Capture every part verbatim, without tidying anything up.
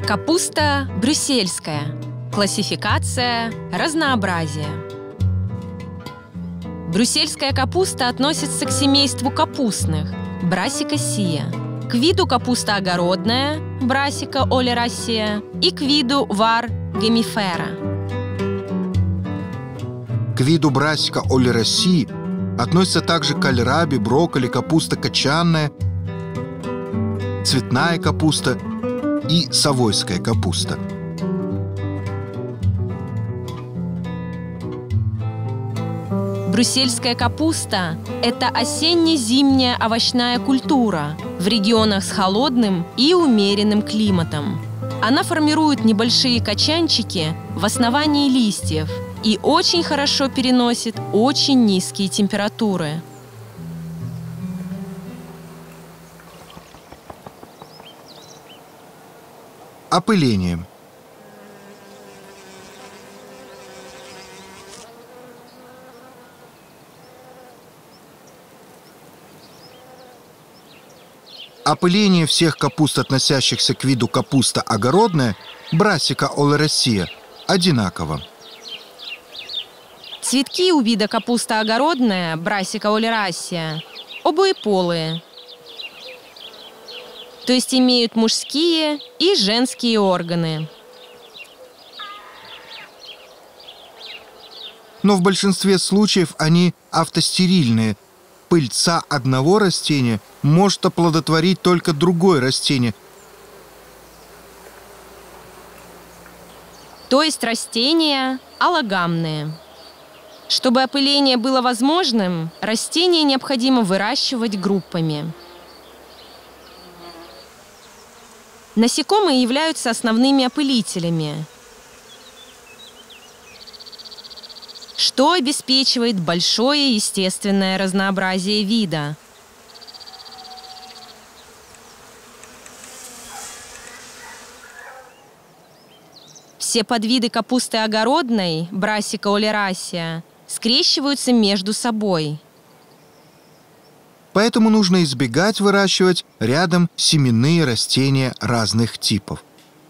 Капуста брюссельская. Классификация разнообразие. Брюссельская капуста относится к семейству капустных Brassicaceae, к виду капуста огородная Brassica oleracea и к виду var gemifera. К виду Brassica oleracea относятся также кальраби, брокколи, капуста кочанная, цветная капуста и совойская капуста. Брюссельская капуста – это осенне-зимняя овощная культура в регионах с холодным и умеренным климатом. Она формирует небольшие кочанчики в основании листьев и очень хорошо переносит очень низкие температуры. Опыление. Опыление всех капуст, относящихся к виду капуста огородная, Brassica oleracea, одинаково. Цветки у вида капуста огородная Brassica oleracea обоеполые, то есть имеют мужские и женские органы. Но в большинстве случаев они автостерильные. Пыльца одного растения может оплодотворить только другое растение. То есть растения аллогамные. Чтобы опыление было возможным, растения необходимо выращивать группами. Насекомые являются основными опылителями, что обеспечивает большое естественное разнообразие вида. Все подвиды капусты огородной Brassica oleracea скрещиваются между собой. Поэтому нужно избегать выращивать рядом семенные растения разных типов.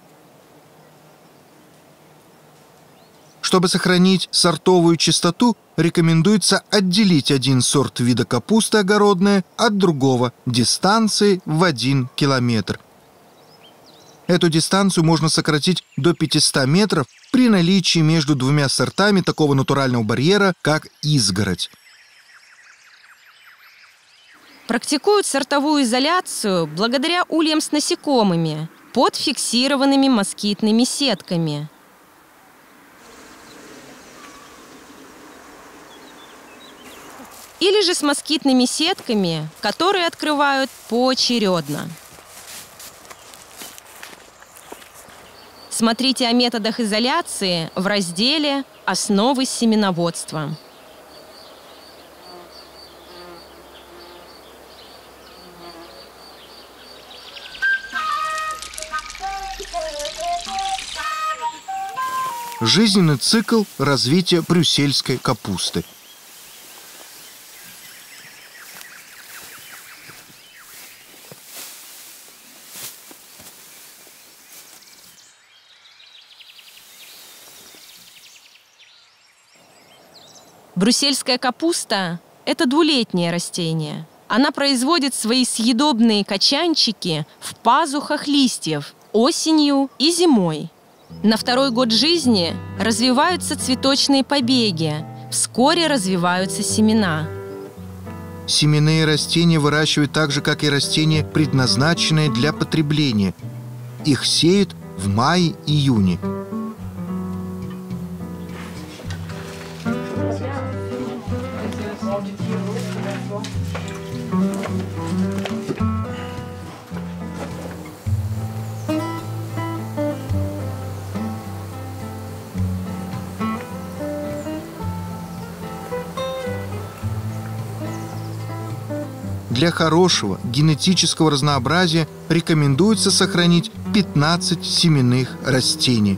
Чтобы сохранить сортовую чистоту, рекомендуется отделить один сорт вида капусты огородная от другого дистанцией в один километр. Эту дистанцию можно сократить до пятисот метров при наличии между двумя сортами такого натурального барьера, как изгородь. Практикуют сортовую изоляцию благодаря ульям с насекомыми под фиксированными москитными сетками. Или же с москитными сетками, которые открывают поочередно. Смотрите о методах изоляции в разделе «Основы семеноводства». Жизненный цикл развития брюссельской капусты. Брюссельская капуста – это двулетнее растение. Она производит свои съедобные кочанчики в пазухах листьев осенью и зимой. На второй год жизни развиваются цветочные побеги, вскоре развиваются семена. Семенные растения выращивают так же, как и растения, предназначенные для потребления. Их сеют в мае-июне. Для хорошего генетического разнообразия рекомендуется сохранить пятнадцать семенных растений.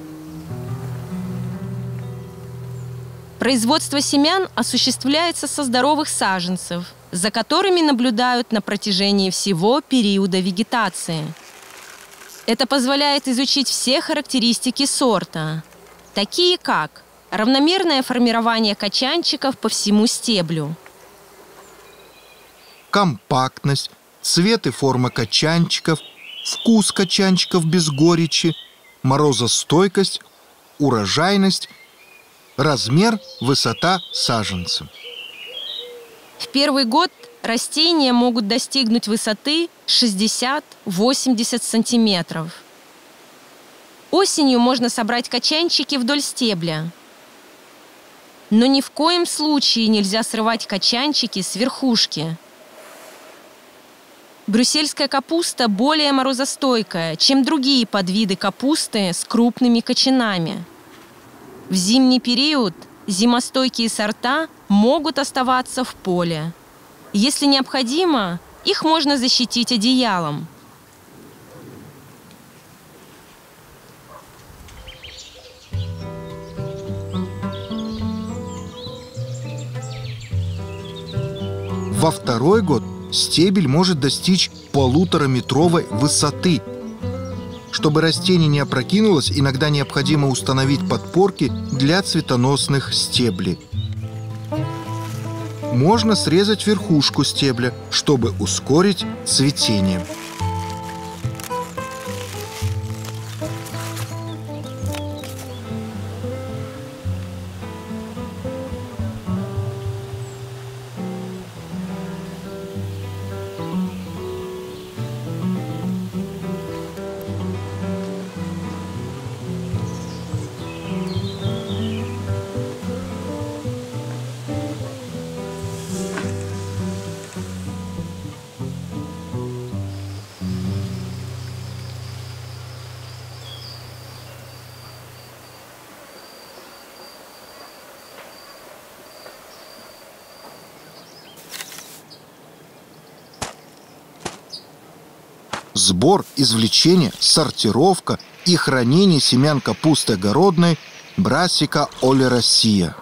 Производство семян осуществляется со здоровых саженцев, за которыми наблюдают на протяжении всего периода вегетации. Это позволяет изучить все характеристики сорта, такие как равномерное формирование качанчиков по всему стеблю, компактность, цвет и форма качанчиков, вкус качанчиков без горечи, морозостойкость, урожайность, размер, высота саженца. В первый год растения могут достигнуть высоты шестьдесят-восемьдесят сантиметров. Осенью можно собрать качанчики вдоль стебля. Но ни в коем случае нельзя срывать качанчики с верхушки. Брюссельская капуста более морозостойкая, чем другие подвиды капусты с крупными кочанами. В зимний период зимостойкие сорта могут оставаться в поле. Если необходимо, их можно защитить одеялом. Во второй год стебель может достичь полутораметровой высоты. Чтобы растение не опрокинулось, иногда необходимо установить подпорки для цветоносных стеблей. Можно срезать верхушку стебля, чтобы ускорить цветение. Сбор, извлечение, сортировка и хранение семян капусты огородной Brassica oleracea.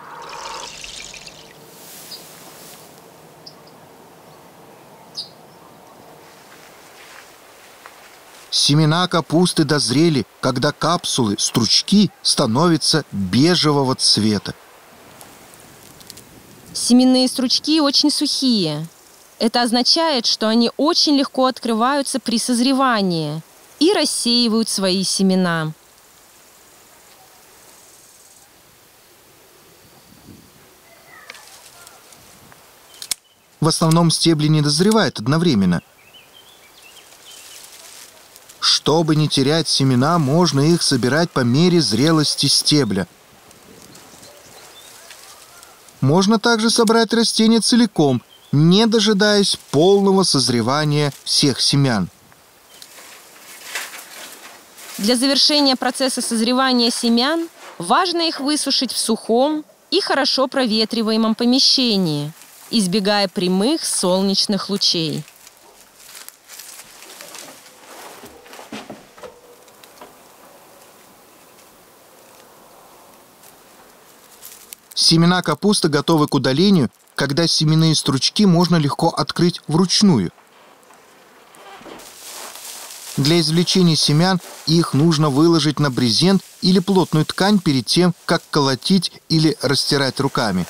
Семена капусты дозрели, когда капсулы, стручки становятся бежевого цвета. Семенные стручки очень сухие. Это означает, что они очень легко открываются при созревании и рассеивают свои семена. В основном стебли не дозревают одновременно. Чтобы не терять семена, можно их собирать по мере зрелости стебля. Можно также собрать растение целиком, не дожидаясь полного созревания всех семян. Для завершения процесса созревания семян важно их высушить в сухом и хорошо проветриваемом помещении, избегая прямых солнечных лучей. Семена капусты готовы к удалению, когда семенные стручки можно легко открыть вручную. Для извлечения семян их нужно выложить на брезент или плотную ткань перед тем, как колотить или растирать руками.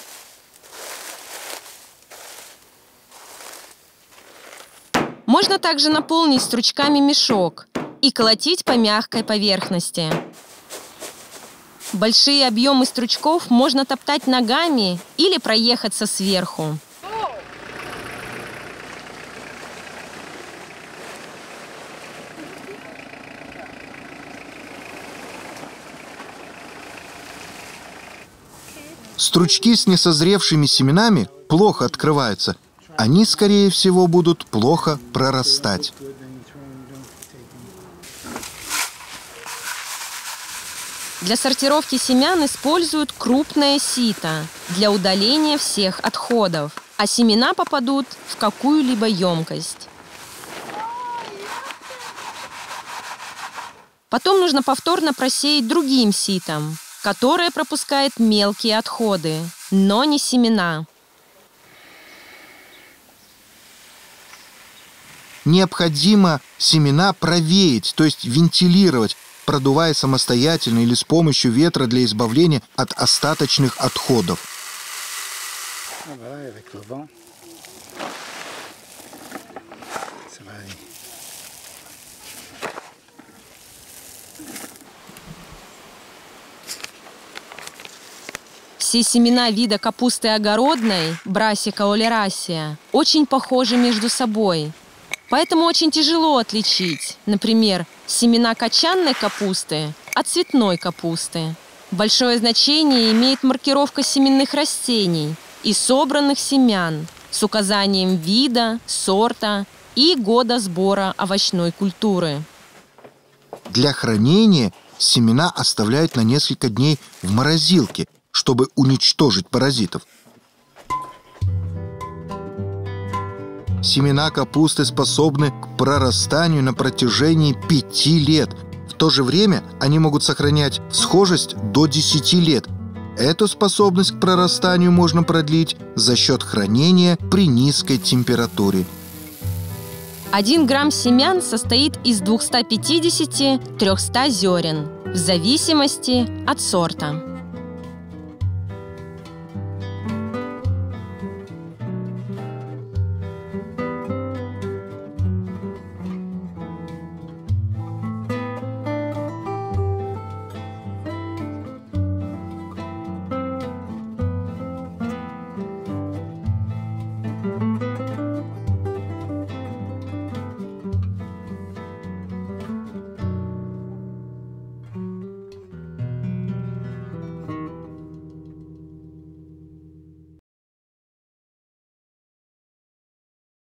Можно также наполнить стручками мешок и колотить по мягкой поверхности. Большие объемы стручков можно топтать ногами или проехаться сверху. Стручки с несозревшими семенами плохо открываются. Они, скорее всего, будут плохо прорастать. Для сортировки семян используют крупное сито для удаления всех отходов, а семена попадут в какую-либо емкость. Потом нужно повторно просеять другим ситом, которое пропускает мелкие отходы, но не семена. необходимо семена провеять, то есть вентилировать, продувая самостоятельно или с помощью ветра для избавления от остаточных отходов. Все семена вида капусты огородной, Brassica oleracea, очень похожи между собой. Поэтому очень тяжело отличить, например, семена кочанной капусты от цветной капусты. Большое значение имеет маркировка семенных растений и собранных семян с указанием вида, сорта и года сбора овощной культуры. Для хранения семена оставляют на несколько дней в морозилке, чтобы уничтожить паразитов. Семена капусты способны к прорастанию на протяжении пяти лет. В то же время они могут сохранять схожесть до десяти лет. Эту способность к прорастанию можно продлить за счет хранения при низкой температуре. Один грамм семян состоит из двухсот пятидесяти — трёхсот зерен, в зависимости от сорта.